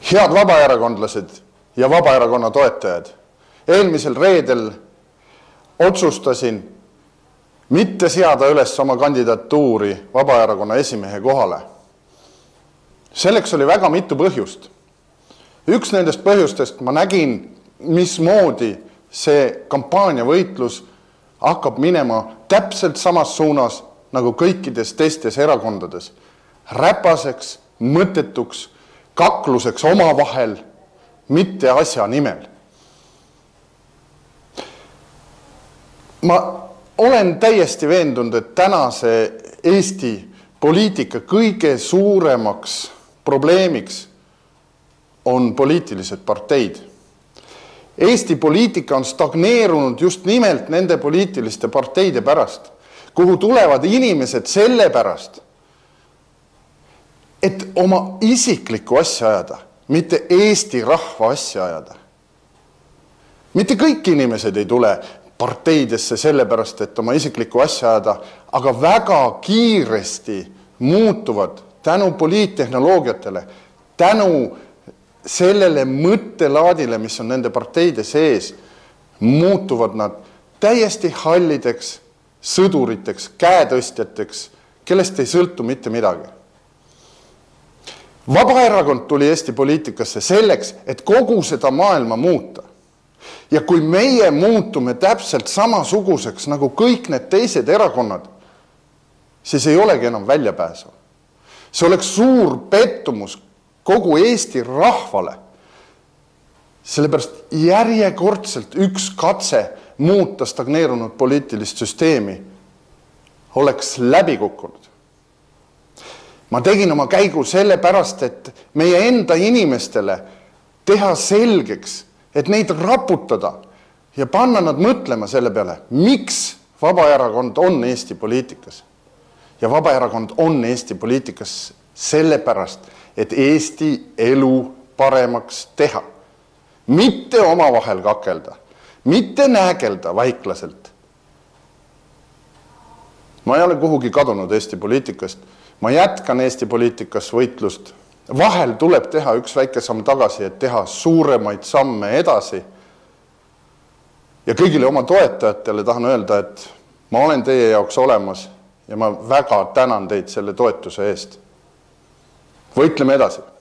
Head vabaerakondlased ja Vabaerakonna toetajad, eelmisel reedel otsustasin mitte seada üles oma kandidatuuri Vabaerakonna esimehe kohale. Selleks oli väga mitu põhjust. Üks nendest põhjustest ma nägin, mismoodi see kampaaniavõitlus hakkab minema täpselt samas suunas nagu kõikides teistes erakondades. Räpaseks, mõttetuks, kakluseks omavahel, mitte asja nimel. Ma olen täiesti veendunud, et tänase Eesti poliitika kõige suuremaks probleemiks on poliitilised parteid. Eesti poliitika on stagneerunud just nimelt nende poliitiliste parteide pärast, kuhu tulevad inimesed selle pärast, et oma isiklikku asja ajada, mitte Eesti rahva asja ajada. Mitte kõik inimesed ei tule parteidesse sellepärast, et oma isiklikku asja ajada, aga väga kiiresti muutuvad tänu poliittehnoloogiatele, tänu sellele mõttelaadile, mis on nende parteide sees, muutuvad nad täiesti hallideks, sõduriteks, käetõstjateks, kellest ei sõltu mitte midagi. Vabaerakond tuli Eesti poliitikasse selleks, et kogu seda maailma muuta. Ja kui meie muutume täpselt samasuguseks nagu kõik need teised erakonnad, siis ei olegi enam väljapääsu. See oleks suur pettumus kogu Eesti rahvale. Sellepärast järjekordselt üks katse muuta stagneerunud poliitilist süsteemi oleks läbi kukkunud. Ma tegin oma käigu sellepärast, et meie enda inimestele teha selgeks, et neid raputada ja panna nad mõtlema selle peale, miks Vabaerakond on Eesti poliitikas. Ja Vabaerakond on Eesti poliitikas sellepärast, et Eesti elu paremaks teha. Mitte omavahel kakelda, mitte näägelda vaiklaselt. Ma ei ole kuhugi kadunud Eesti poliitikast. Ma jätkan Eesti poliitikas võitlust. Vahel tuleb teha üks väike samm tagasi, et teha suuremaid samme edasi. Ja kõigile oma toetajatele tahan öelda, et ma olen teie jaoks olemas ja ma väga tänan teid selle toetuse eest. Võitleme edasi.